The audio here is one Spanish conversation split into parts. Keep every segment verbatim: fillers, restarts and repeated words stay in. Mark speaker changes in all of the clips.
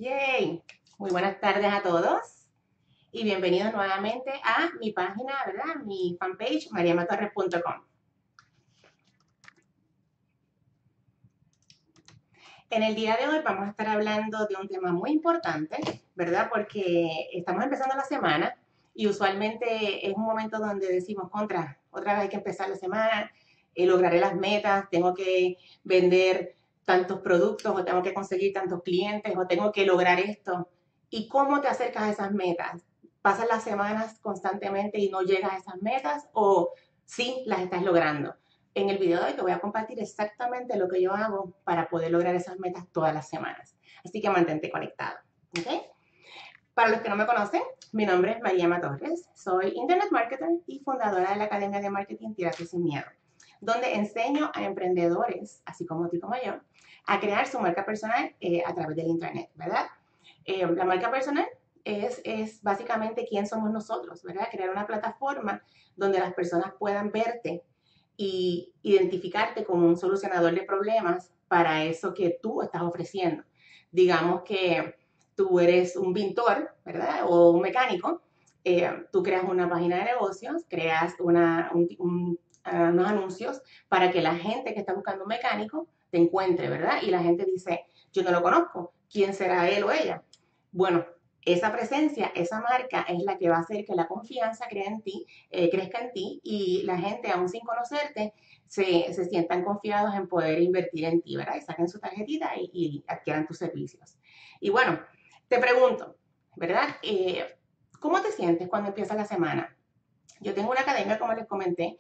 Speaker 1: Yay. Muy buenas tardes a todos y bienvenidos nuevamente a mi página, ¿verdad? Mi fanpage, mariamatorres punto com. En el día de hoy vamos a estar hablando de un tema muy importante, ¿verdad? Porque estamos empezando la semana y usualmente es un momento donde decimos, contra, otra vez hay que empezar la semana, eh, lograré las metas, tengo que vender tantos productos o tengo que conseguir tantos clientes o tengo que lograr esto. ¿Y cómo te acercas a esas metas? ¿Pasas las semanas constantemente y no llegas a esas metas o sí las estás logrando? En el video de hoy te voy a compartir exactamente lo que yo hago para poder lograr esas metas todas las semanas. Así que mantente conectado, ¿ok? Para los que no me conocen, mi nombre es Mariama Torres, soy Internet Marketer y fundadora de la Academia de Marketing Tírate Sin Miedo, donde enseño a emprendedores, así como tú y como yo, a crear su marca personal eh, a través del Internet, ¿verdad? Eh, la marca personal es, es básicamente quién somos nosotros, ¿verdad? Crear una plataforma donde las personas puedan verte y identificarte como un solucionador de problemas para eso que tú estás ofreciendo. Digamos que tú eres un pintor, ¿verdad? O un mecánico, eh, tú creas una página de negocios, creas una, un, un, uh, unos anuncios para que la gente que está buscando un mecánico te encuentre, ¿verdad? Y la gente dice, yo no lo conozco, ¿quién será él o ella? Bueno, esa presencia, esa marca es la que va a hacer que la confianza crea en ti, eh, crezca en ti y la gente, aún sin conocerte, se, se sientan confiados en poder invertir en ti, ¿verdad? Y saquen su tarjetita y, y adquieran tus servicios. Y bueno, te pregunto, ¿verdad? Eh, ¿Cómo te sientes cuando empieza la semana? Yo tengo una academia, como les comenté,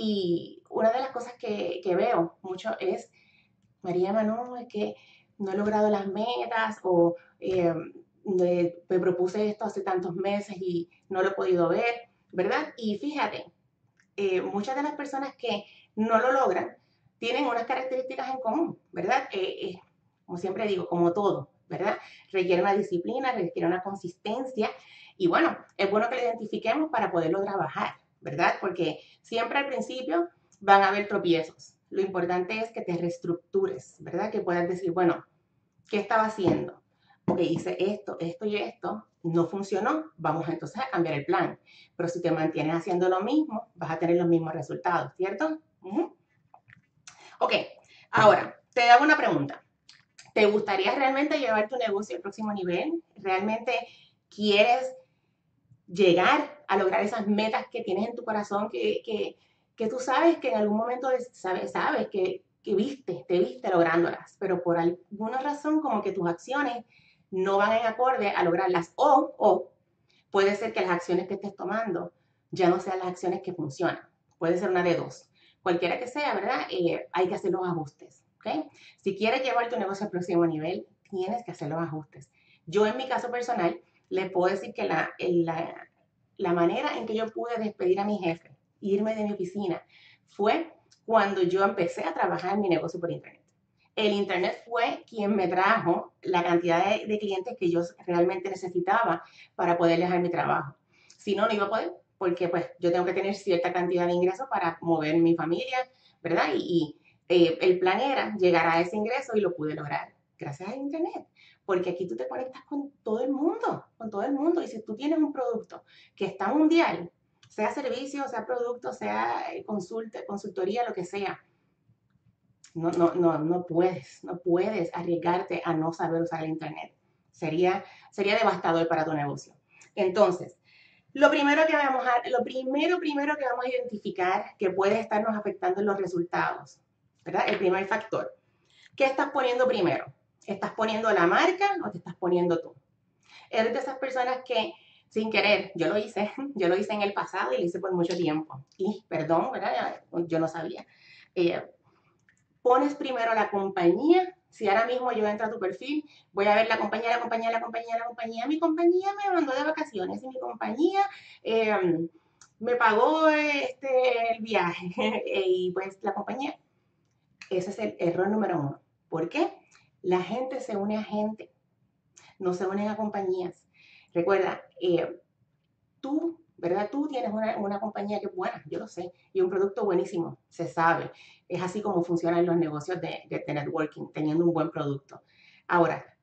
Speaker 1: y una de las cosas que, que veo mucho es, María Manu, es que no he logrado las metas o eh, me, me propuse esto hace tantos meses y no lo he podido ver, ¿verdad? Y fíjate, eh, muchas de las personas que no lo logran tienen unas características en común, ¿verdad? Eh, eh, como siempre digo, como todo, ¿verdad? Requiere una disciplina, requiere una consistencia y bueno, es bueno que lo identifiquemos para poderlo trabajar, ¿verdad? Porque siempre al principio van a haber tropiezos. Lo importante es que te reestructures, ¿verdad? Que puedas decir, bueno, ¿qué estaba haciendo? Ok, hice esto, esto y esto, no funcionó, vamos entonces a cambiar el plan. Pero si te mantienes haciendo lo mismo, vas a tener los mismos resultados, ¿cierto? Uh-huh. Ok, ahora, te hago una pregunta. ¿Te gustaría realmente llevar tu negocio al próximo nivel? ¿Realmente quieres llegar a lograr esas metas que tienes en tu corazón, que, que, que tú sabes que en algún momento sabes, sabes que, que viste, te viste lográndolas, pero por alguna razón como que tus acciones no van en acorde a lograrlas o, o puede ser que las acciones que estés tomando ya no sean las acciones que funcionan. Puede ser una de dos. Cualquiera que sea, ¿verdad? Eh, hay que hacer los ajustes, ¿ok? Si quieres llevar tu negocio al próximo nivel, tienes que hacer los ajustes. Yo en mi caso personal, les puedo decir que la, la, la manera en que yo pude despedir a mi jefe, irme de mi oficina, fue cuando yo empecé a trabajar en mi negocio por internet. El internet fue quien me trajo la cantidad de, de clientes que yo realmente necesitaba para poder dejar mi trabajo. Si no, no iba a poder, porque pues yo tengo que tener cierta cantidad de ingresos para mover mi familia, ¿verdad? Y, y eh, el plan era llegar a ese ingreso y lo pude lograr gracias al internet. Porque aquí tú te conectas con todo el mundo, con todo el mundo. Y si tú tienes un producto que está mundial, sea servicio, sea producto, sea eh, consulta, consultoría, lo que sea, no, no, no, no puedes, no puedes arriesgarte a no saber usar el internet. Sería, sería devastador para tu negocio. Entonces, lo primero que vamos a, lo primero, primero que vamos a identificar que puede estarnos afectando en los resultados, ¿verdad? El primer factor. ¿Qué estás poniendo primero? ¿Estás poniendo la marca o te estás poniendo tú? Eres de esas personas que sin querer, yo lo hice, yo lo hice en el pasado y lo hice por mucho tiempo. Y, perdón, ¿verdad? Yo no sabía. Eh, pones primero la compañía. Si ahora mismo yo entro a tu perfil, voy a ver la compañía, la compañía, la compañía, la compañía. Mi compañía me mandó de vacaciones y mi compañía eh, me pagó este, el viaje. Y pues la compañía, ese es el error número uno. ¿Por qué? La gente se une a gente, no se unen a compañías. Recuerda, eh, tú, ¿verdad? Tú tienes una, una compañía que es buena, yo lo sé, y un producto buenísimo, se sabe. Es así como funcionan los negocios de, de, de networking, teniendo un buen producto. Ahora,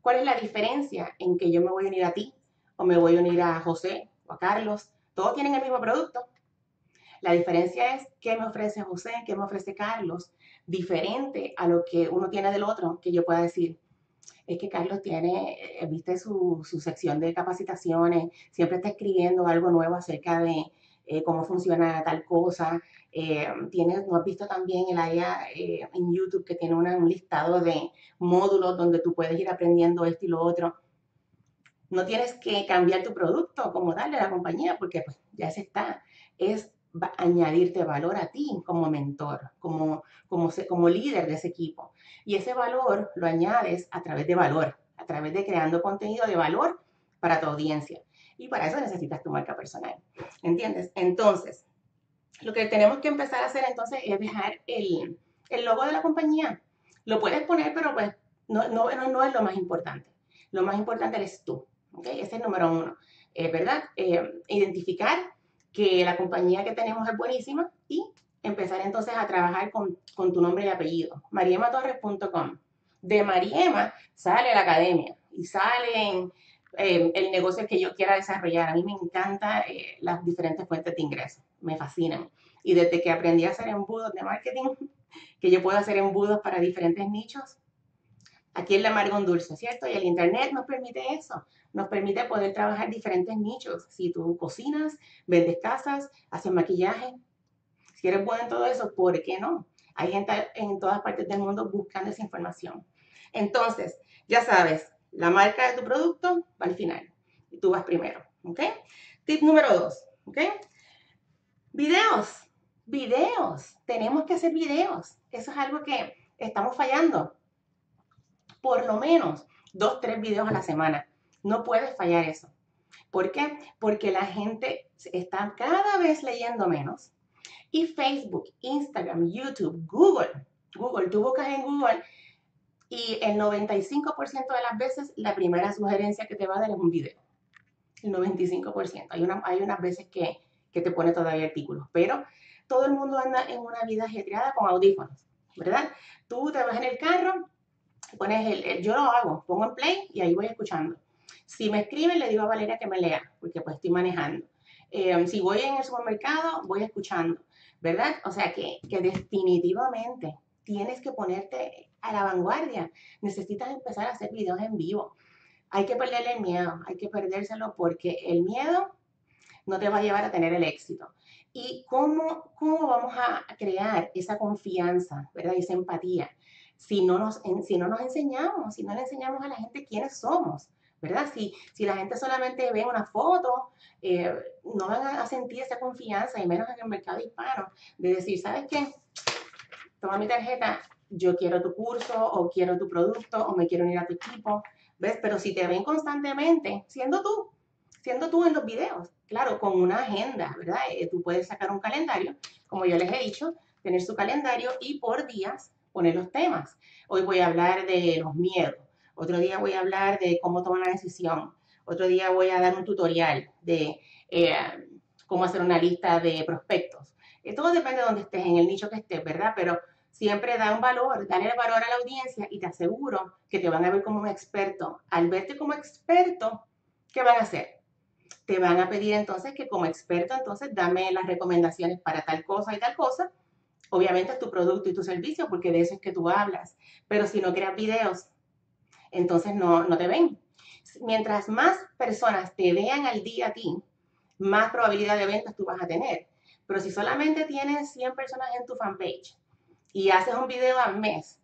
Speaker 1: ¿Cuál es la diferencia en que yo me voy a unir a ti o me voy a unir a José o a Carlos? Todos tienen el mismo producto. La diferencia es qué me ofrece José, qué me ofrece Carlos, diferente a lo que uno tiene del otro, que yo pueda decir, es que Carlos tiene, eh, viste su, su sección de capacitaciones, siempre está escribiendo algo nuevo acerca de eh, cómo funciona tal cosa. Eh, tienes, ¿no has visto también el área eh, en YouTube que tiene una, un listado de módulos donde tú puedes ir aprendiendo esto y lo otro? No tienes que cambiar tu producto como tal de la compañía porque pues, ya se está. Es añadirte valor a ti como mentor, como, como, como líder de ese equipo. Y ese valor lo añades a través de valor, a través de creando contenido de valor para tu audiencia. Y para eso necesitas tu marca personal. ¿Entiendes? Entonces, lo que tenemos que empezar a hacer entonces es dejar el, el logo de la compañía. Lo puedes poner, pero pues no, no, no, no es lo más importante. Lo más importante eres tú. ¿Okay? Ese es el número uno. Eh, ¿Verdad? Eh, identificar que la compañía que tenemos es buenísima y empezar entonces a trabajar con, con tu nombre y apellido. mariema torres punto com. De Mariema sale la academia y salen eh, el negocio que yo quiera desarrollar. A mí me encantan eh, las diferentes fuentes de ingresos. Me fascinan. Y desde que aprendí a hacer embudos de marketing, que yo puedo hacer embudos para diferentes nichos, aquí es la amargo un dulce, ¿cierto? Y el Internet nos permite eso, nos permite poder trabajar diferentes nichos. Si tú cocinas, vendes casas, haces maquillaje, si eres bueno en todo eso, ¿por qué no? Hay gente en todas partes del mundo buscando esa información. Entonces, ya sabes, la marca de tu producto va al final y tú vas primero, ¿ok? Tip número dos, ¿ok? Videos, videos, tenemos que hacer videos. Eso es algo que estamos fallando. Por lo menos dos, tres videos a la semana. No puedes fallar eso. ¿Por qué? Porque la gente está cada vez leyendo menos. Y Facebook, Instagram, YouTube, Google, Google, tú buscas en Google y el noventa y cinco por ciento de las veces la primera sugerencia que te va a dar es un video. El noventa y cinco por ciento. Hay, una, hay unas veces que, que te pone todavía artículos, pero todo el mundo anda en una vida ajetreada con audífonos, ¿verdad? Tú te vas en el carro, pones el, el, yo lo hago, pongo en play y ahí voy escuchando. Si me escriben, le digo a Valeria que me lea, porque pues estoy manejando. Eh, si voy en el supermercado, voy escuchando, ¿verdad? O sea que, que definitivamente tienes que ponerte a la vanguardia. Necesitas empezar a hacer videos en vivo. Hay que perderle el miedo, hay que perdérselo porque el miedo no te va a llevar a tener el éxito. ¿Y cómo, cómo vamos a crear esa confianza, ¿verdad? Esa empatía? Si no, nos, si no nos enseñamos, si no le enseñamos a la gente quiénes somos, ¿verdad? Si, si la gente solamente ve una foto, eh, no van a sentir esa confianza, y menos en el mercado hispano, de decir, ¿sabes qué? Toma mi tarjeta, yo quiero tu curso, o quiero tu producto, o me quiero unir a tu equipo, ¿ves? Pero si te ven constantemente, siendo tú, siendo tú en los videos, claro, con una agenda, ¿verdad? Eh, tú puedes sacar un calendario, como yo les he dicho, tener su calendario y por días poner los temas. Hoy voy a hablar de los miedos, otro día voy a hablar de cómo tomar una decisión, otro día voy a dar un tutorial de eh, cómo hacer una lista de prospectos. Eh, todo depende de donde estés, en el nicho que estés, ¿verdad? Pero siempre da un valor, dale el valor a la audiencia y te aseguro que te van a ver como un experto. Al verte como experto, ¿qué van a hacer? Te van a pedir entonces que como experto, entonces dame las recomendaciones para tal cosa y tal cosa. Obviamente es tu producto y tu servicio, porque de eso es que tú hablas. Pero si no creas videos, entonces no, no te ven. Mientras más personas te vean al día a ti, más probabilidad de ventas tú vas a tener. Pero si solamente tienes cien personas en tu fanpage y haces un video al mes,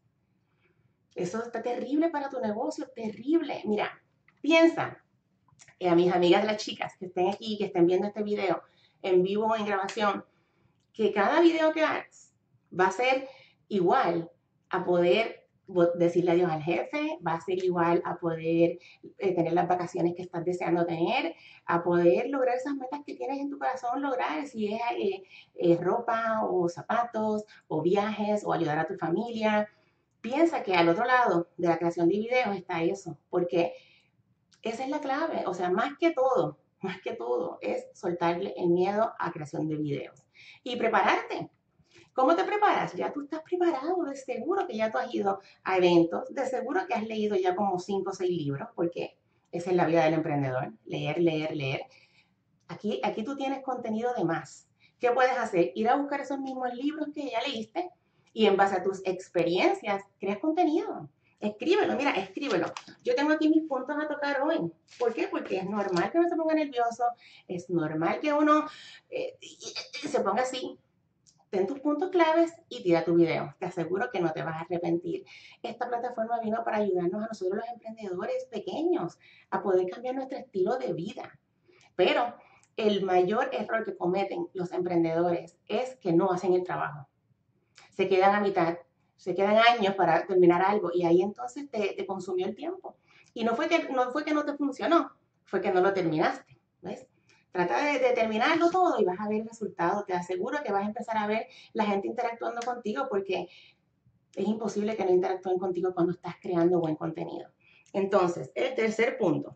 Speaker 1: eso está terrible para tu negocio, terrible. Mira, piensa, eh, a mis amigas las chicas que estén aquí, que estén viendo este video en vivo o en grabación, que cada video que hagas va a ser igual a poder decirle adiós al jefe, va a ser igual a poder eh, tener las vacaciones que estás deseando tener, a poder lograr esas metas que tienes en tu corazón lograr, si es eh, eh, ropa o zapatos o viajes o ayudar a tu familia. Piensa que al otro lado de la creación de videos está eso, porque esa es la clave, o sea, más que todo, más que todo, es soltarle el miedo a creación de videos y prepararte. ¿Cómo te preparas? Ya tú estás preparado, de seguro que ya tú has ido a eventos, de seguro que has leído ya como cinco o seis libros, porque esa es la vida del emprendedor, leer, leer, leer. Aquí, aquí tú tienes contenido de más. ¿Qué puedes hacer? Ir a buscar esos mismos libros que ya leíste y en base a tus experiencias creas contenido. Escríbelo, mira, escríbelo. Yo tengo aquí mis puntos a tocar hoy. ¿Por qué? Porque es normal que uno se ponga nervioso, es normal que uno eh, se ponga así. Ten tus puntos claves y tira tu video. Te aseguro que no te vas a arrepentir. Esta plataforma vino para ayudarnos a nosotros los emprendedores pequeños a poder cambiar nuestro estilo de vida. Pero el mayor error que cometen los emprendedores es que no hacen el trabajo. Se quedan a mitad, se quedan años para terminar algo y ahí entonces te, te consumió el tiempo. Y no fue, que, no fue que no te funcionó, fue que no lo terminaste. ¿Ves? Trata de, de terminarlo todo y vas a ver el resultado. Te aseguro que vas a empezar a ver la gente interactuando contigo porque es imposible que no interactúen contigo cuando estás creando buen contenido. Entonces, el tercer punto,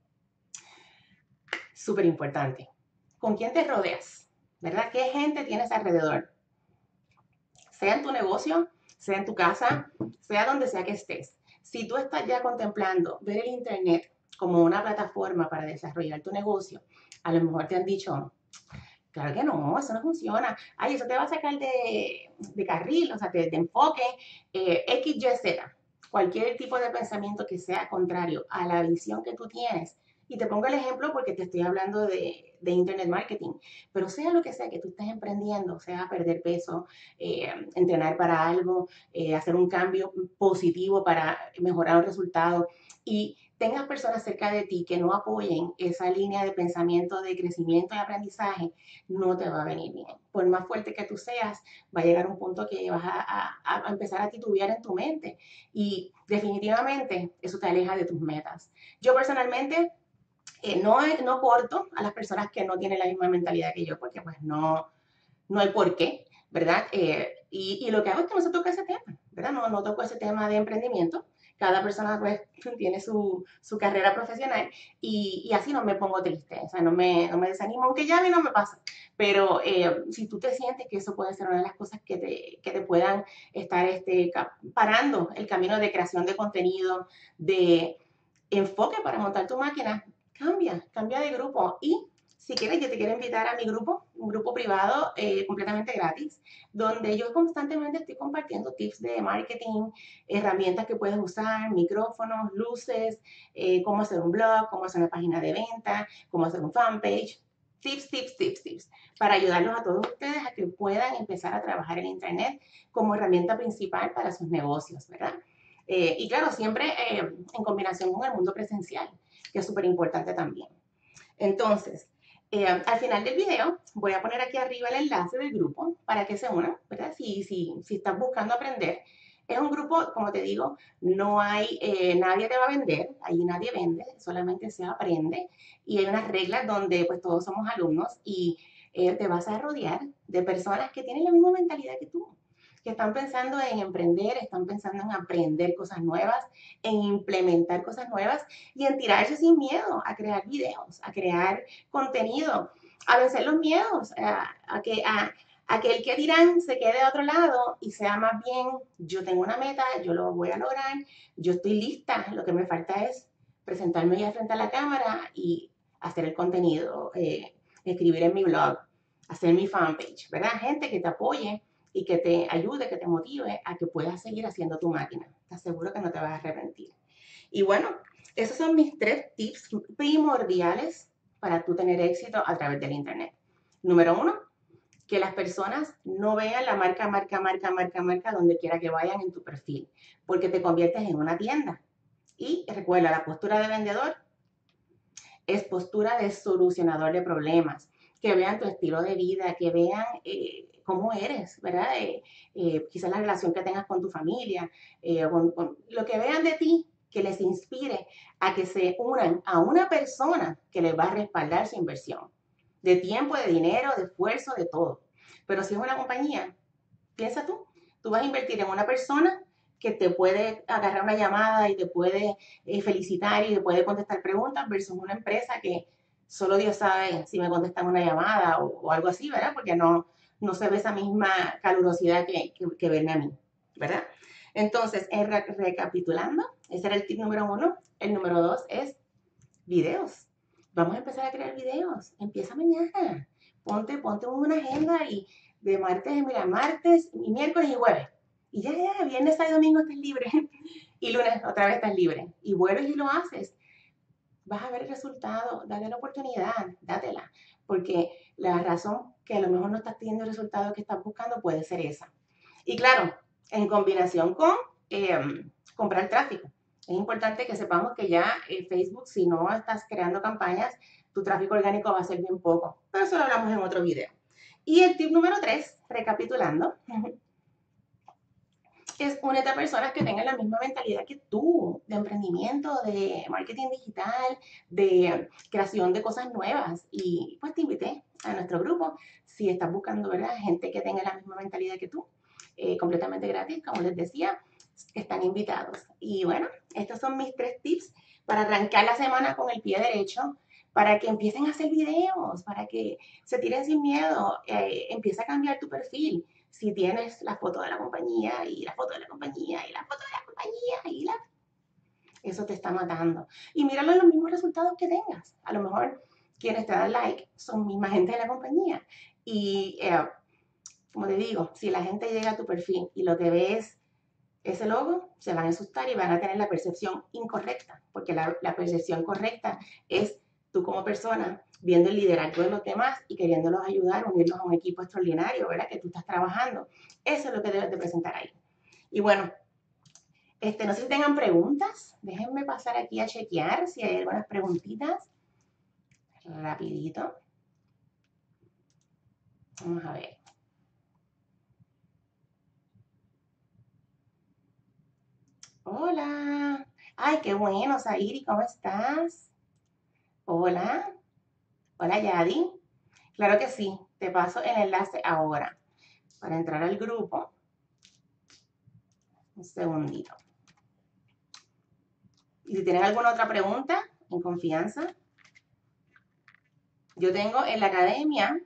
Speaker 1: súper importante. ¿Con quién te rodeas? ¿Verdad? ¿Qué gente tienes alrededor? Sea en tu negocio, sea en tu casa, sea donde sea que estés. Si tú estás ya contemplando ver el Internet como una plataforma para desarrollar tu negocio, a lo mejor te han dicho, claro que no, eso no funciona. Ay, eso te va a sacar de, de carril, o sea, de, de enfoque, eh, X, Y, Z. Cualquier tipo de pensamiento que sea contrario a la visión que tú tienes. Y te pongo el ejemplo porque te estoy hablando de, de Internet marketing. Pero sea lo que sea que tú estés emprendiendo, sea perder peso, eh, entrenar para algo, eh, hacer un cambio positivo para mejorar un resultado y tengas personas cerca de ti que no apoyen esa línea de pensamiento de crecimiento y aprendizaje, no te va a venir bien. Por más fuerte que tú seas, va a llegar un punto que vas a, a, a empezar a titubear en tu mente y definitivamente eso te aleja de tus metas. Yo personalmente eh, no, no corto a las personas que no tienen la misma mentalidad que yo porque pues no, no hay por qué, ¿verdad? Eh, y, y, lo que hago es que no se toca ese tema, ¿verdad? No, no toco ese tema de emprendimiento. Cada persona pues tiene su, su carrera profesional y, y, así no me pongo triste, o sea, no me, no me desanimo, aunque ya a mí no me pasa. Pero eh, si tú te sientes que eso puede ser una de las cosas que te, que te puedan estar este, parando el camino de creación de contenido, de enfoque para montar tu máquina, cambia, cambia de grupo y si quieres, yo te quiero invitar a mi grupo, un grupo privado eh, completamente gratis, donde yo constantemente estoy compartiendo tips de marketing, herramientas que puedes usar, micrófonos, luces, eh, cómo hacer un blog, cómo hacer una página de venta, cómo hacer un fanpage, tips, tips, tips, tips, para ayudarlos a todos ustedes a que puedan empezar a trabajar en Internet como herramienta principal para sus negocios, ¿verdad? Eh, y claro, siempre eh, en combinación con el mundo presencial, que es súper importante también. Entonces, eh, al final del video voy a poner aquí arriba el enlace del grupo para que se unan, ¿verdad? Si, si, si estás buscando aprender. Es un grupo, como te digo, no hay, eh, nadie te va a vender, ahí nadie vende, solamente se aprende y hay unas reglas donde pues todos somos alumnos y eh, te vas a rodear de personas que tienen la misma mentalidad que tú, que están pensando en emprender, están pensando en aprender cosas nuevas, en implementar cosas nuevas y en tirarse sin miedo a crear videos, a crear contenido, a vencer los miedos, a, a que, a, a que el que dirán se quede a otro lado y sea más bien, yo tengo una meta, yo lo voy a lograr, yo estoy lista, lo que me falta es presentarme ya frente a la cámara y hacer el contenido, eh, escribir en mi blog, hacer mi fanpage, ¿verdad? Gente que te apoye y que te ayude, que te motive a que puedas seguir haciendo tu máquina. Te aseguro que no te vas a arrepentir. Y bueno, esos son mis tres tips primordiales para tú tener éxito a través del Internet. Número uno, que las personas no vean la marca, marca, marca, marca, marca, donde quiera que vayan en tu perfil, porque te conviertes en una tienda. Y recuerda, la postura de vendedor es postura de solucionador de problemas. Que vean tu estilo de vida, que vean eh, cómo eres, ¿verdad? Eh, eh, quizás la relación que tengas con tu familia, eh, con, con, lo que vean de ti, que les inspire a que se unan a una persona que les va a respaldar su inversión, de tiempo, de dinero, de esfuerzo, de todo. Pero si es una compañía, piensa tú, tú vas a invertir en una persona que te puede agarrar una llamada y te puede eh, felicitar y te puede contestar preguntas versus una empresa que solo Dios sabe si me contestan una llamada o, o algo así, ¿verdad? Porque no, no se ve esa misma calurosidad que, que, que verme a mí, ¿verdad? Entonces, en re recapitulando, ese era el tip número uno. El número dos es videos. Vamos a empezar a crear videos. Empieza mañana. Ponte, ponte una agenda y de martes, mira, martes, y miércoles y jueves. Y ya, ya, viernes, sábado y domingo estás libre. Y lunes otra vez estás libre. Y vuelves y lo haces. Vas a ver el resultado. Date la oportunidad, dátela. Porque la razón que a lo mejor no estás teniendo el resultado que estás buscando puede ser esa. Y claro, en combinación con eh, comprar tráfico. Es importante que sepamos que ya en Facebook, si no estás creando campañas, tu tráfico orgánico va a ser bien poco. Pero eso lo hablamos en otro video. Y el tip número tres, recapitulando, es únete a personas que tengan la misma mentalidad que tú, de emprendimiento, de marketing digital, de creación de cosas nuevas. Y pues te invité a nuestro grupo, si estás buscando, ¿verdad?, gente que tenga la misma mentalidad que tú, eh, completamente gratis, como les decía, están invitados. Y bueno, estos son mis tres tips para arrancar la semana con el pie derecho, para que empiecen a hacer videos, para que se tiren sin miedo, eh, empieza a cambiar tu perfil. Si tienes la foto de la compañía y la foto de la compañía y la foto de la compañía y la... Eso te está matando. Y míralo en los mismos resultados que tengas. A lo mejor quienes te dan like son misma gente de la compañía. Y eh, como te digo, si la gente llega a tu perfil y lo que ve es ese logo, se van a asustar y van a tener la percepción incorrecta, porque la, la percepción correcta es tú como persona viendo el liderazgo de los demás y queriéndolos ayudar, unirlos a un equipo extraordinario, ¿verdad?, que tú estás trabajando. Eso es lo que debes de presentar ahí. Y bueno, este, no sé si tengan preguntas. Déjenme pasar aquí a chequear si hay algunas preguntitas. Rapidito. Vamos a ver. Hola. Ay, qué bueno, Zairi, ¿cómo estás? Hola. Hola, Yadi. Claro que sí, te paso el enlace ahora para entrar al grupo. Un segundito. Y si tienes alguna otra pregunta, en confianza. Yo tengo en la academia,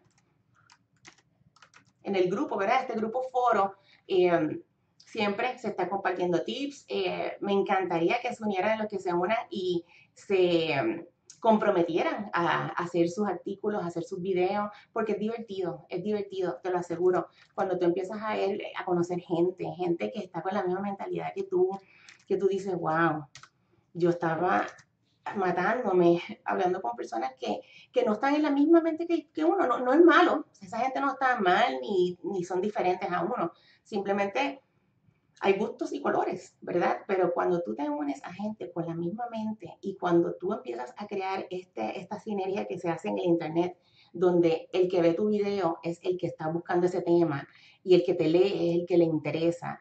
Speaker 1: en el grupo, ¿verdad? Este grupo foro, eh, siempre se está compartiendo tips. Eh, me encantaría que se unieran los que se unan y se um, comprometieran a, a hacer sus artículos, a hacer sus videos, porque es divertido, es divertido, te lo aseguro. Cuando tú empiezas a, ver, a conocer gente, gente que está con la misma mentalidad que tú, que tú dices, wow, yo estaba matándome, hablando con personas que, que no están en la misma mente que, que uno. No, no es malo, esa gente no está mal ni, ni son diferentes a uno. Simplemente hay gustos y colores, ¿verdad? Pero cuando tú te unes a gente con la misma mente y cuando tú empiezas a crear este, esta sinergia que se hace en el internet, donde el que ve tu video es el que está buscando ese tema y el que te lee es el que le interesa,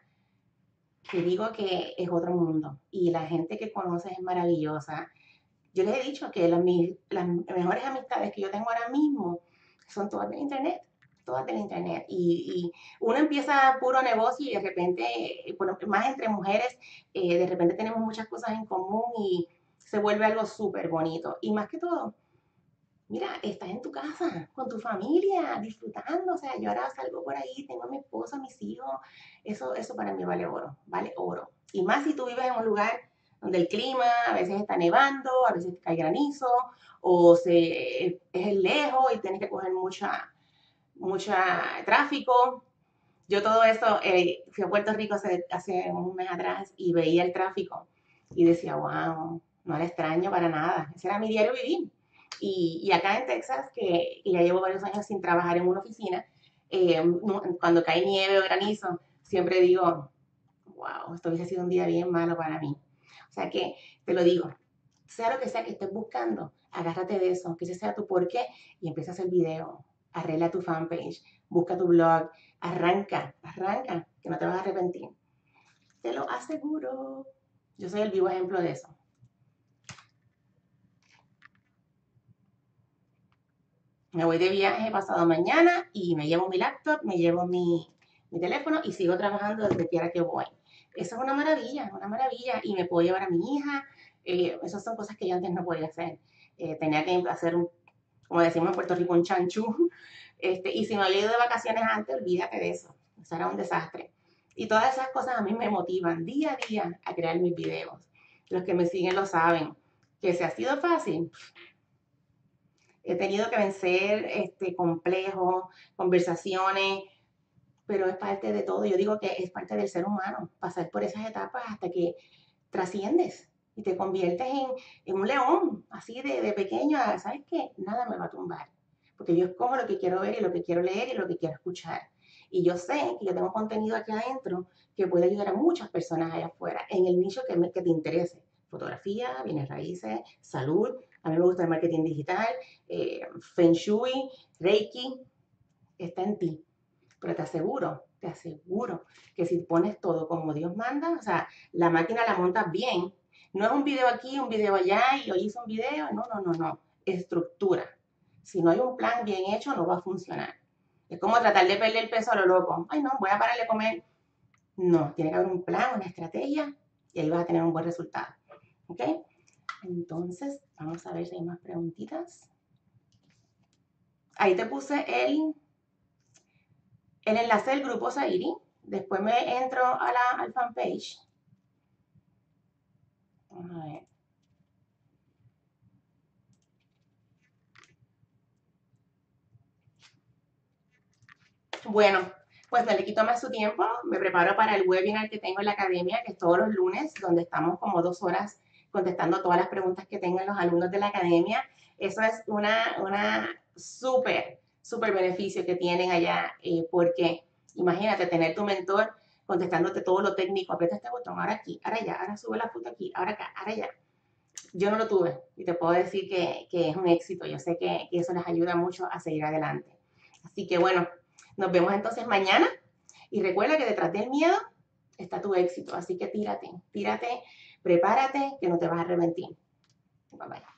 Speaker 1: te digo que es otro mundo y la gente que conoces es maravillosa. Yo les he dicho que las, las mejores amistades que yo tengo ahora mismo son todas del internet, todas del internet. Y, y uno empieza puro negocio y de repente, bueno, más entre mujeres, eh, de repente tenemos muchas cosas en común y se vuelve algo súper bonito. Y más que todo, mira, estás en tu casa, con tu familia, disfrutando. O sea, yo ahora salgo por ahí, tengo a mi esposo, a mis hijos. Eso, eso para mí vale oro, vale oro. Y más si tú vives en un lugar donde el clima a veces está nevando, a veces cae granizo, o se, es lejos y tienes que coger mucha, mucha tráfico. Yo todo eso, eh, fui a Puerto Rico hace, hace un mes atrás y veía el tráfico y decía, wow, no era extraño para nada. Ese era mi diario vivir. Y, y acá en Texas, que, que, ya llevo varios años sin trabajar en una oficina, eh, cuando cae nieve o granizo, siempre digo, wow, esto hubiese sido un día bien malo para mí. O sea que te lo digo, sea lo que sea que estés buscando, agárrate de eso, que ese sea tu porqué y empieza a hacer video, arregla tu fanpage, busca tu blog, arranca, arranca, que no te vas a arrepentir. Te lo aseguro. Yo soy el vivo ejemplo de eso. Me voy de viaje pasado mañana y me llevo mi laptop, me llevo mi, mi teléfono y sigo trabajando desde quiera que voy. Eso es una maravilla, una maravilla. Y me puedo llevar a mi hija. Eh, esas son cosas que yo antes no podía hacer. Eh, tenía que hacer, un, como decimos en Puerto Rico, un chanchú Este, y si me había ido de vacaciones antes, olvídate de eso. Eso era un desastre. Y todas esas cosas a mí me motivan día a día a crear mis videos. Los que me siguen lo saben. Que se ha sido fácil. He tenido que vencer este, complejos, conversaciones, pero es parte de todo. Yo digo que es parte del ser humano, pasar por esas etapas hasta que trasciendes y te conviertes en, en un león, así de, de pequeño. ¿Sabes qué? Nada me va a tumbar, porque yo escojo lo que quiero ver y lo que quiero leer y lo que quiero escuchar. Y yo sé que yo tengo contenido aquí adentro que puede ayudar a muchas personas allá afuera, en el nicho que, me, que te interese. Fotografía, bienes raíces, salud. A mí me gusta el marketing digital, eh, Feng Shui, Reiki. Está en ti. Pero te aseguro, te aseguro que si pones todo como Dios manda, o sea, la máquina la montas bien. No es un video aquí, un video allá y hoy hice un video. No, no, no, no. Estructura. Si no hay un plan bien hecho, no va a funcionar. Es como tratar de perder el peso a lo loco. Ay, no, voy a parar de comer. No, tiene que haber un plan, una estrategia y ahí vas a tener un buen resultado. ¿Ok? Entonces, vamos a ver si hay más preguntitas. Ahí te puse el, el enlace del grupo Zairi. Después me entro a la, al fanpage. Vamos a ver. Bueno, pues no le quito más su tiempo. Me preparo para el webinar que tengo en la academia, que es todos los lunes, donde estamos como dos horas contestando todas las preguntas que tengan los alumnos de la academia. Eso es una, una súper, súper beneficio que tienen allá, eh, porque imagínate tener tu mentor contestándote todo lo técnico. Aprieta este botón, ahora aquí, ahora allá, ahora sube la foto aquí, ahora acá, ahora allá. Yo no lo tuve y te puedo decir que, que es un éxito. Yo sé que, que eso les ayuda mucho a seguir adelante. Así que bueno, nos vemos entonces mañana y recuerda que detrás del miedo está tu éxito. Así que tírate, tírate, prepárate, que no te vas a arrepentir. Bye bye.